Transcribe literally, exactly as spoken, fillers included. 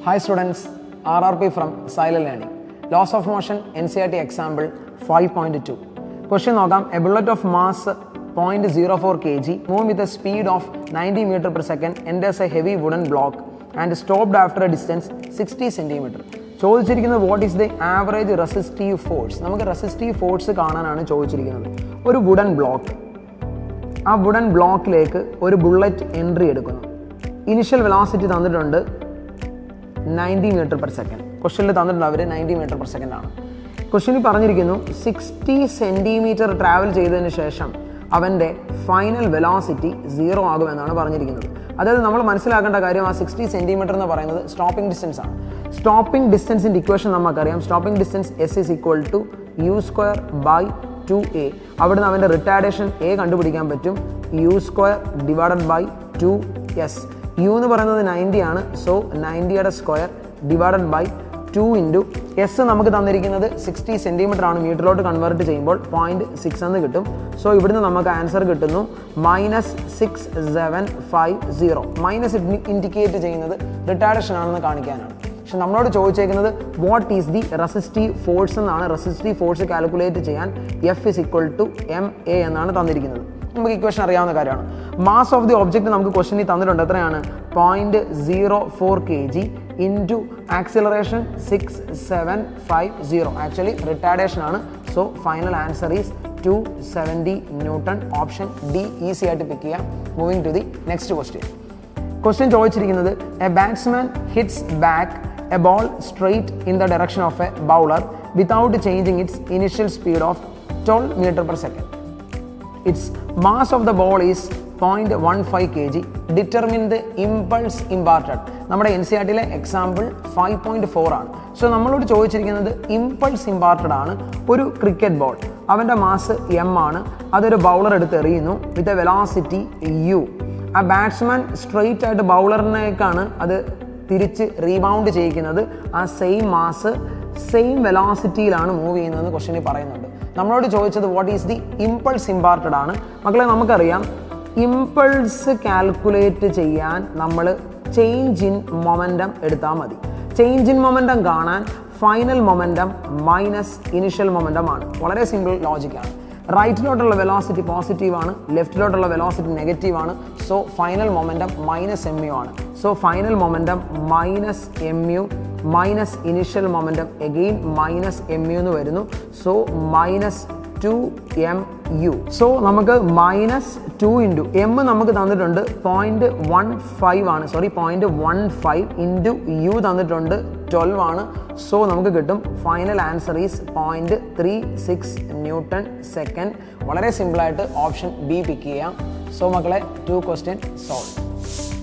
Hi students, R R P from Xylem Learning. Laws of Motion N C E T example five point two. Question nokam, a bullet of mass zero point zero four kilograms moving with a speed of ninety meters per second enters a heavy wooden block and stopped after a distance sixty centimeters. ചോദിച്ചിരിക്കുന്നത് what is the average resistive force? നമുക്ക് resistive force കാണാനാണ് ചോദിച്ചിരിക്കുന്നത്. ഒരു wooden block, ആ wooden ബ്ലോക്കിലേക്ക് ഒരു bullet entry എടുക്കുന്നു. Initial velocity തന്നിട്ടുണ്ട് ninety meters per second. ക്വസ്റ്റ്യനിൽ തന്നിട്ടുണ്ട് അവർ ninety meters per second ആണ്. ക്വസ്റ്റ്യനിൽ പറഞ്ഞിരിക്കുന്നു sixty centimeter ട്രാവൽ ചെയ്തതിന് ശേഷം അവൻ്റെ ഫൈനൽ വെലോസിറ്റി സീറോ ആകുമെന്നാണ് പറഞ്ഞിരിക്കുന്നത്. അതായത് നമ്മൾ മനസ്സിലാക്കേണ്ട കാര്യം ആ സിക്സ്റ്റി സെൻറ്റിമീറ്റർ എന്ന് പറയുന്നത് സ്റ്റോപ്പിംഗ് ഡിസ്റ്റൻസ് ആണ്. സ്റ്റോപ്പിംഗ് ഡിസ്റ്റൻസിൻ്റെ ഇക്വേഷൻ നമുക്കറിയാം. Stopping distance S is equal to U square by two A. അവിടുന്ന് അവൻ്റെ റിട്ടാർഡേഷൻ എ കണ്ടുപിടിക്കാൻ പറ്റും. U square divided by two S. U എന്ന് പറയുന്നത് നയൻറ്റി ആണ്. സോ നയൻറ്റിയുടെ square divided by two into S നമുക്ക് തന്നിരിക്കുന്നത് സിക്സ്റ്റി സെൻറ്റിമീറ്റർ ആണ്. മീറ്ററിലോട്ട് കൺവേർട്ട് ചെയ്യുമ്പോൾ പോയിൻറ്റ് സിക്സ് എന്ന് കിട്ടും. സോ ഇവിടുന്ന് നമുക്ക് ആൻസർ കിട്ടുന്നു minus six seven five zero. Minus indicate ചെയ്യുന്നത് റിട്ടാർഡേഷൻ ആണെന്ന് കാണിക്കാനാണ്. പക്ഷെ നമ്മളോട് ചോദിച്ചേക്കുന്നത് what is the resistive force എന്നാണ്. റെസിസ്റ്റീവ് ഫോഴ്സ് കാൽക്കുലേറ്റ് ചെയ്യാൻ F is equal to M A എന്നാണ് തന്നിരിക്കുന്നത്. നമുക്ക് ഇക്വേഷൻ അറിയാവുന്ന കാര്യമാണ്. മാസ് ഓഫ് ദി ഒബ്ജക്റ്റ് നമുക്ക് ക്വസ്റ്റ്യനിൽ തന്നിട്ടുണ്ട്. എത്രയാണ്? Point zero four K G into acceleration six seven five zero. Actually retardation ആണ്. So final answer is two seventy newton. Option D easy ആയിട്ട് പിക്ക് ചെയ്യാം. Moving to the next question. Question ചോദിച്ചിരിക്കുന്നത് a batsman hits back a ball straight in the direction of a bowler without changing its initial speed of twelve metre per second. Its mass of the ball is zero point one five kilograms. Determine the impulse imparted. നമ്മുടെ N C R ടിയിലെ example five point four ആണ്. So നമ്മളോട് ചോദിച്ചിരിക്കുന്നത് impulse imparted ആണ്. ഒരു cricket ball, അവൻ്റെ mass M ആണ്. അതൊരു ബൗളർ എടുത്ത് എറിയുന്നു വിത്ത് എ വെലോസിറ്റി യു. ആ ബാറ്റ്സ്മാൻ സ്ട്രെയിറ്റ് ആയിട്ട് ബൗളറിനേക്കാണ് അത് തിരിച്ച് റീബൗണ്ട് ചെയ്യിക്കുന്നത്. ആ സെയിം മാസ് സെയിം വെലോസിറ്റിയിലാണ് മൂവ് ചെയ്യുന്നതെന്ന് ക്വസ്റ്റ്യനിൽ പറയുന്നുണ്ട്. നമ്മളോട് ചോദിച്ചത് what is the impulse imparted ആണ്. മക്കളെ നമുക്കറിയാം, ഇമ്പൾസ് കാൽക്കുലേറ്റ് ചെയ്യാൻ നമ്മൾ ചേഞ്ച് ഇൻ മൊമെൻറ്റം എടുത്താൽ മതി. ചേഞ്ച് ഇൻ മൊമെൻറ്റം കാണാൻ final momentum minus initial momentum ആണ്. വളരെ സിമ്പിൾ ലോജിക്കാണ്. റൈറ്റിലോട്ടുള്ള വെലോസിറ്റി പോസിറ്റീവ് ആണ്, ലെഫ്റ്റിലോട്ടുള്ള വെലോസിറ്റി നെഗറ്റീവ് ആണ്. So final momentum minus M U ആണ്. So final momentum minus M U minus initial momentum again minus M U എന്ന് വരുന്നു. So minus two M U. So നമുക്ക് മൈനസ് ടു ഇൻറ്റു എം നമുക്ക് തന്നിട്ടുണ്ട് point one five ആണ്. Sorry point one five into U തന്നിട്ടുണ്ട് twelve ആണ്. So നമുക്ക് കിട്ടും final answer is point three six newton second. വളരെ സിമ്പിളായിട്ട് ഓപ്ഷൻ ബി പിക്ക് ചെയ്യാം. സോ മക്കളെ ടു ക്വസ്റ്റ്യൻ സോൾവ്.